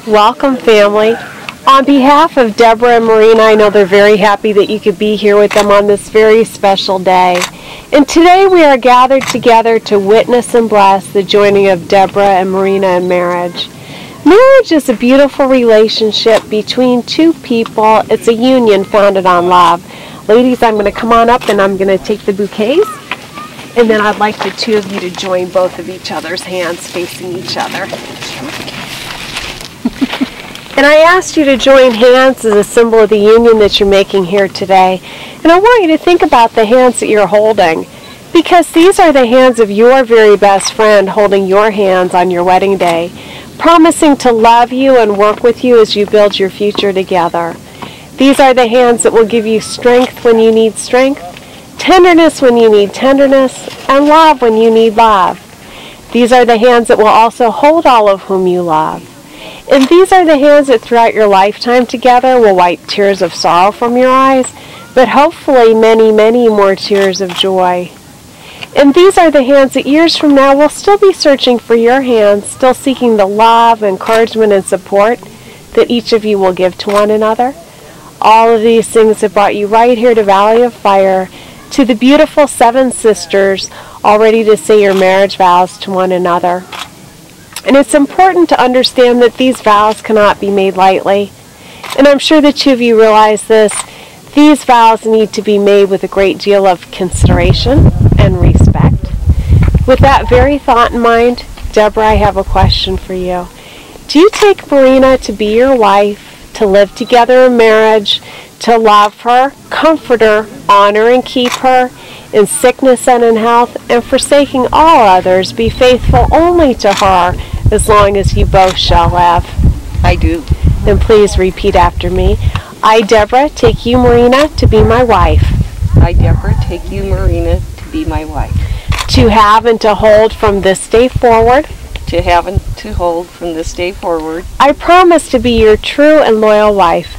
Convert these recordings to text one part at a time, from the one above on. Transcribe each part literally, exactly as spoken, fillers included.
Welcome, family. On behalf of Deborah and Marina, I know they're very happy that you could be here with them on this very special day. And today we are gathered together to witness and bless the joining of Deborah and Marina in marriage. Marriage is a beautiful relationship between two people. It's a union founded on love. Ladies, I'm going to come on up and I'm going to take the bouquets. And then I'd like the two of you to join both of each other's hands facing each other. And I asked you to join hands as a symbol of the union that you're making here today. And I want you to think about the hands that you're holding, because these are the hands of your very best friend holding your hands on your wedding day, promising to love you and work with you as you build your future together. These are the hands that will give you strength when you need strength, tenderness when you need tenderness, and love when you need love. These are the hands that will also hold all of whom you love. And these are the hands that throughout your lifetime together will wipe tears of sorrow from your eyes, but hopefully many, many more tears of joy. And these are the hands that years from now will still be searching for your hands, still seeking the love, encouragement, and support that each of you will give to one another. All of these things have brought you right here to Valley of Fire, to the beautiful seven sisters, all ready to say your marriage vows to one another. And it's important to understand that these vows cannot be made lightly. And I'm sure the two of you realize this. These vows need to be made with a great deal of consideration and respect. With that very thought in mind, Deborah, I have a question for you. Do you take Marina to be your wife, to live together in marriage, to love her, comfort her, honor and keep her, in sickness and in health, and forsaking all others, be faithful only to her as long as you both shall live? I do. Then please repeat after me. I, Deborah, take you, Marina, to be my wife. I, Deborah, take you, Marina, to be my wife. To have and to hold from this day forward. To have and to hold from this day forward. I promise to be your true and loyal wife.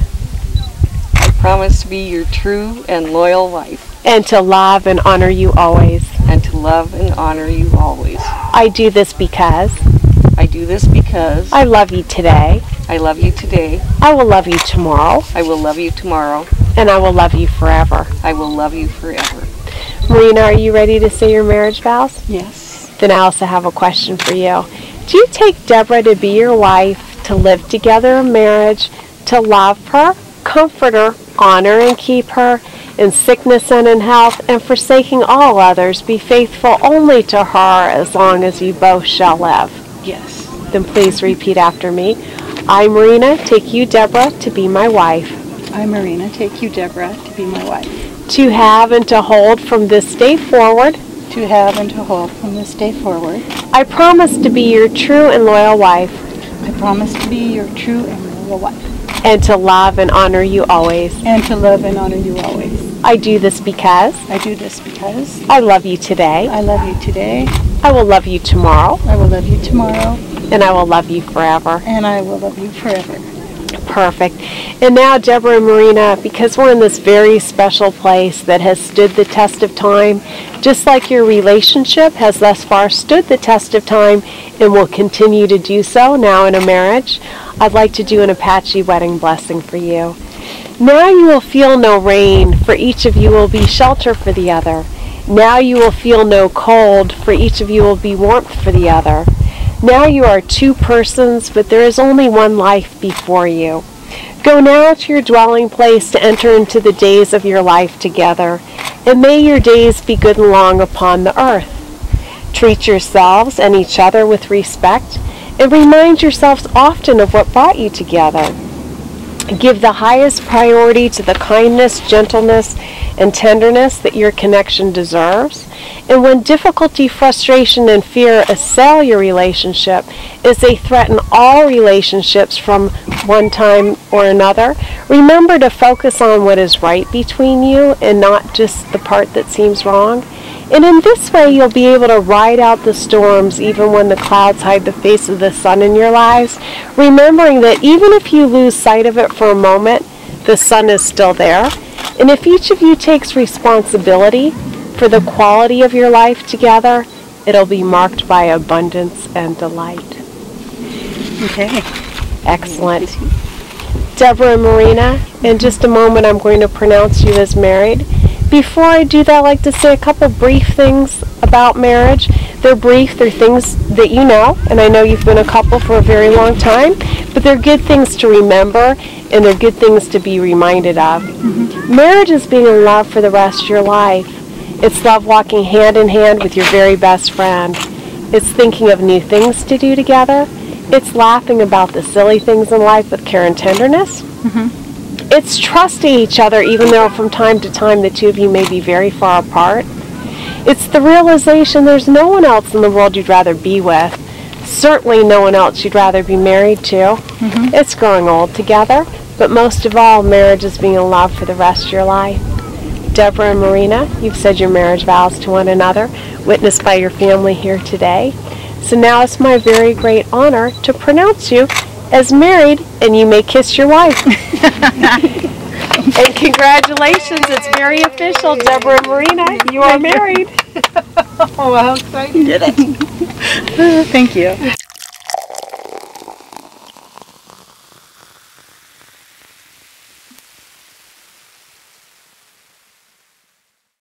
I promise to be your true and loyal wife. And to love and honor you always. And to love and honor you always. I do this because. I do this because. I love you today. I love you today. I will love you tomorrow. I will love you tomorrow. And I will love you forever. I will love you forever. Marina, are you ready to say your marriage vows? Yes. Then I also have a question for you. Do you take Deborah to be your wife, to live together in marriage, to love her, comfort her, honor and keep her, in sickness and in health, and forsaking all others, be faithful only to her as long as you both shall live? Yes. Then please repeat after me. I, Marina, take you, Deborah, to be my wife. I, Marina, take you, Deborah, to be my wife. To have and to hold from this day forward. To have and to hold from this day forward. I promise to be your true and loyal wife. I promise to be your true and loyal wife. And to love and honor you always. And to love and honor you always. I do this because. I do this because. I love you today. I love you today. I will love you tomorrow. I will love you tomorrow. And I will love you forever. And I will love you forever. Perfect. And now, Deborah and Marina, because we're in this very special place that has stood the test of time, just like your relationship has thus far stood the test of time and will continue to do so now in a marriage, I'd like to do an Apache wedding blessing for you. Now you will feel no rain, for each of you will be shelter for the other. Now you will feel no cold, for each of you will be warmth for the other. Now you are two persons, but there is only one life before you. Go now to your dwelling place to enter into the days of your life together, and may your days be good and long upon the earth. Treat yourselves and each other with respect, and remind yourselves often of what brought you together. Give the highest priority to the kindness, gentleness, and tenderness that your connection deserves. And when difficulty, frustration, and fear assail your relationship, as they threaten all relationships from one time or another, remember to focus on what is right between you and not just the part that seems wrong. And in this way, you'll be able to ride out the storms even when the clouds hide the face of the sun in your lives, remembering that even if you lose sight of it for a moment, the sun is still there. And if each of you takes responsibility for the quality of your life together, it'll be marked by abundance and delight. Okay. Excellent. Deborah and Marina, in just a moment I'm going to pronounce you as married. Before I do that, I'd like to say a couple brief things about marriage. They're brief, they're things that you know, and I know you've been a couple for a very long time, but they're good things to remember, and they're good things to be reminded of. Mm-hmm. Marriage is being in love for the rest of your life. It's love walking hand in hand with your very best friend. It's thinking of new things to do together. It's laughing about the silly things in life with care and tenderness. Mm-hmm. It's trusting each other even though from time to time the two of you may be very far apart. It's the realization there's no one else in the world you'd rather be with. Certainly no one else you'd rather be married to. Mm-hmm. It's growing old together, but most of all, marriage is being in love for the rest of your life. Deborah and Marina, you've said your marriage vows to one another, witnessed by your family here today. So now it's my very great honor to pronounce you as married, and you may kiss your wife. And congratulations, it's very official, Deborah and Marina, you are married. Oh, how exciting. Did it. Thank you.